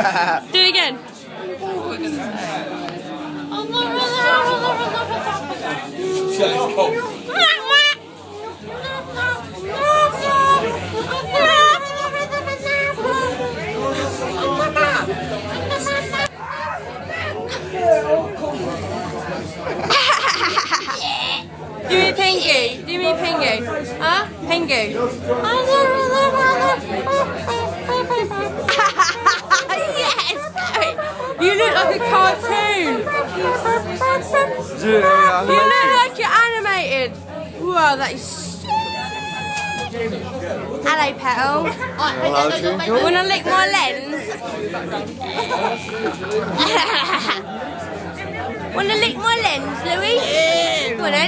Do it again. Do me pinky. Do me pinky. Huh? Pinky. Yes! You look like a cartoon. You look like you're animated. Wow, that is hello, Petal. Wanna lick my lens? Wanna lick my lens, Louis? Go on then.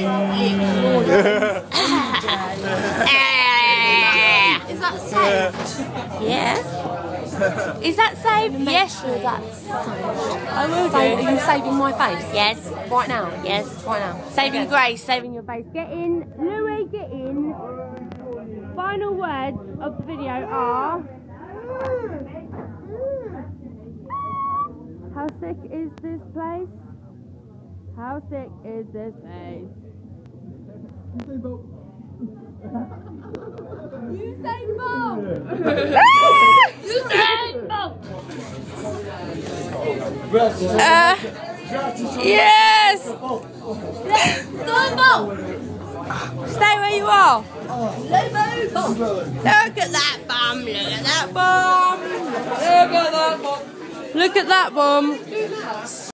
Is that saved? Yeah. Is that saved? Yes. Sure that's saved. I will do. Are you saving my face? Yes. Right now? Yes. Right now. Saving grace, saving your face. Get in, Louis, get in. Final words of the video are... How sick is this place? How sick is this place? You say boat! You say boat! Yes! Stay where you are. Look at that bum, look at that bum. Look at that bum. Look at that bum.